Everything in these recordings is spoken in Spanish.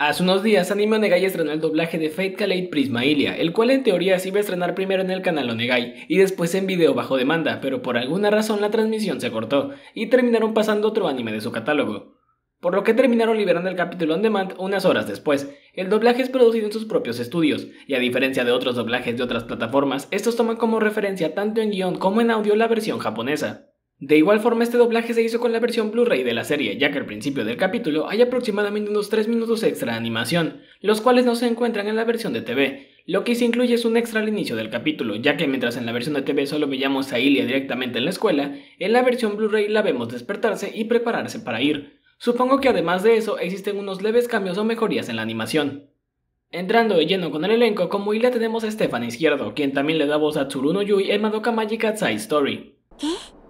Hace unos días Anime Onegai estrenó el doblaje de Fate Called Prisma Ilia, el cual en teoría se iba a estrenar primero en el canal Onegai y después en video bajo demanda, pero por alguna razón la transmisión se cortó y terminaron pasando otro anime de su catálogo, por lo que terminaron liberando el capítulo on demand unas horas después. El doblaje es producido en sus propios estudios, y a diferencia de otros doblajes de otras plataformas, estos toman como referencia tanto en guión como en audio la versión japonesa. De igual forma, este doblaje se hizo con la versión Blu-ray de la serie, ya que al principio del capítulo hay aproximadamente unos 3 minutos extra de animación, los cuales no se encuentran en la versión de TV. Lo que se incluye es un extra al inicio del capítulo, ya que mientras en la versión de TV solo veíamos a Ilia directamente en la escuela, en la versión Blu-ray la vemos despertarse y prepararse para ir. Supongo que además de eso existen unos leves cambios o mejorías en la animación. Entrando de lleno con el elenco, como Ilia tenemos a Stefan Izquierdo, quien también le da voz a Tsuruno Yui en Madoka Magica Side Story. ¿Qué?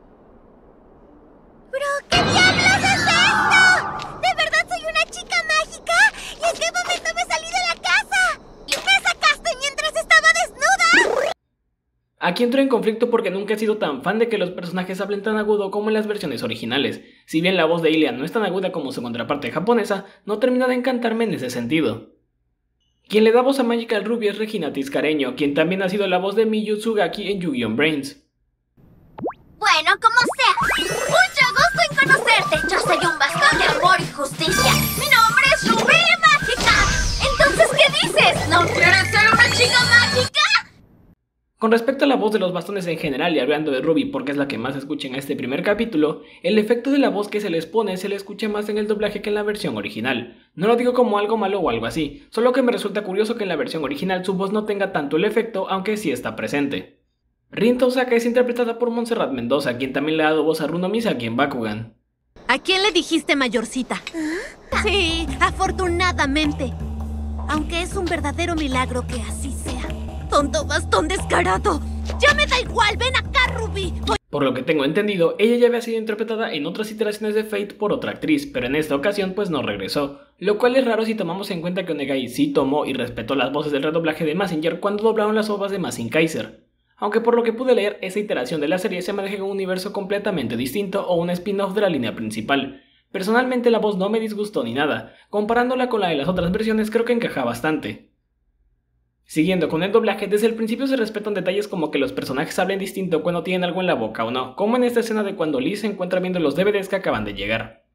¿Pero qué diablos es esto? ¿De verdad soy una chica mágica? ¿Y en qué momento me salí de la casa? ¿Me sacaste mientras estaba desnuda? Aquí entro en conflicto porque nunca he sido tan fan de que los personajes hablen tan agudo como en las versiones originales. Si bien la voz de Ilia no es tan aguda como su contraparte japonesa, no termina de encantarme en ese sentido. Quien le da voz a Magical Ruby es Regina Tiscareño, quien también ha sido la voz de Miyu Tsugaki en Yu-Gi-Oh! Brains. Bueno, como sea. Mucho gusto en conocerte. Yo soy un bastón de amor y justicia. Mi nombre es Ruby Mágica. Entonces, ¿qué dices? ¿No quieres ser una chica mágica? Con respecto a la voz de los bastones en general y hablando de Ruby porque es la que más se escucha en este primer capítulo, el efecto de la voz que se les pone se le escucha más en el doblaje que en la versión original. No lo digo como algo malo o algo así, solo que me resulta curioso que en la versión original su voz no tenga tanto el efecto, aunque sí está presente. Rin Tosaka es interpretada por Montserrat Mendoza, quien también le ha dado voz a Runo Misaki en Bakugan. ¿A quién le dijiste mayorcita? Sí, afortunadamente. Aunque es un verdadero milagro que así sea. ¡Tonto bastón descarado! ¡Ya me da igual! ¡Ven acá, Ruby! Por lo que tengo entendido, ella ya había sido interpretada en otras iteraciones de Fate por otra actriz, pero en esta ocasión pues no regresó. Lo cual es raro si tomamos en cuenta que Onegai sí tomó y respetó las voces del redoblaje de Mazinger cuando doblaron las ovas de Mazin Kaiser. Aunque por lo que pude leer, esa iteración de la serie se maneja en un universo completamente distinto o un spin-off de la línea principal. Personalmente la voz no me disgustó ni nada, comparándola con la de las otras versiones creo que encaja bastante. Siguiendo con el doblaje, desde el principio se respetan detalles como que los personajes hablen distinto cuando tienen algo en la boca o no, como en esta escena de cuando Liz se encuentra viendo los DVDs que acaban de llegar.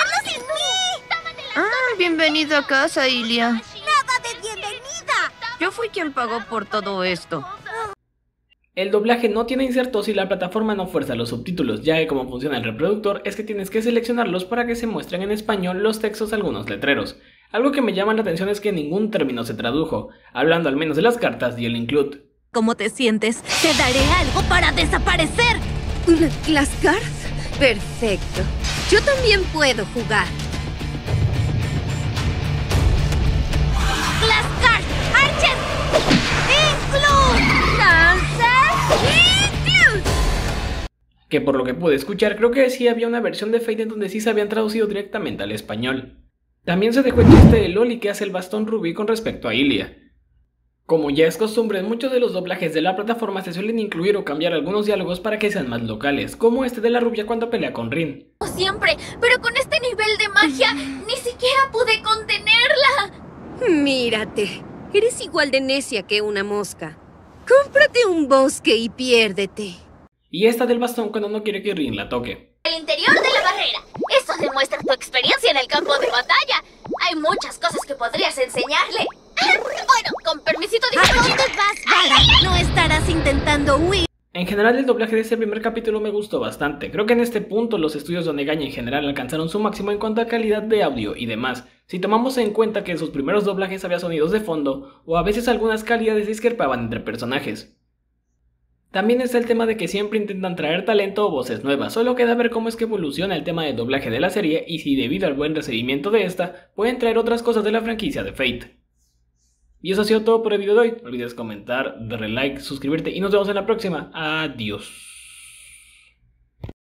Bienvenido a casa, Ilia. ¡Nada de bienvenida! Yo fui quien pagó por todo esto. El doblaje no tiene insertos y la plataforma no fuerza los subtítulos, ya que como funciona el reproductor es que tienes que seleccionarlos para que se muestren en español los textos de algunos letreros. Algo que me llama la atención es que ningún término se tradujo, hablando al menos de las cartas y el include. ¿Cómo te sientes? ¡Te daré algo para desaparecer! ¿Las cartas? Perfecto. Yo también puedo jugar. ¡Glassguard! ¡Archer! ¡Include! ¡Lancer! ¡Include! Que por lo que pude escuchar creo que sí había una versión de Fate en donde sí se habían traducido directamente al español. También se dejó el chiste de Loli que hace el bastón Ruby con respecto a Ilia. Como ya es costumbre, en muchos de los doblajes de la plataforma se suelen incluir o cambiar algunos diálogos para que sean más locales, como este de la rubia cuando pelea con Rin. Siempre, pero con este nivel de magia, ni siquiera pude contenerla. Mírate, eres igual de necia que una mosca. Cómprate un bosque y piérdete. Y esta del bastón cuando no quiere que Rin la toque. El interior de la barrera. Eso demuestra tu experiencia en el campo de batalla. Hay muchas cosas que podrías enseñarle. Bueno, con permisito de... ¿A dónde vas, Vara? ¿No estarás intentando huir? En general el doblaje de este primer capítulo me gustó bastante. Creo que en este punto los estudios de Onegai en general alcanzaron su máximo en cuanto a calidad de audio y demás. Si tomamos en cuenta que en sus primeros doblajes había sonidos de fondo, o a veces algunas calidades discrepaban entre personajes. También está el tema de que siempre intentan traer talento o voces nuevas, solo queda ver cómo es que evoluciona el tema del doblaje de la serie y si debido al buen recibimiento de esta, pueden traer otras cosas de la franquicia de Fate. Y eso ha sido todo por el video de hoy, no olvides comentar, darle like, suscribirte y nos vemos en la próxima. Adiós.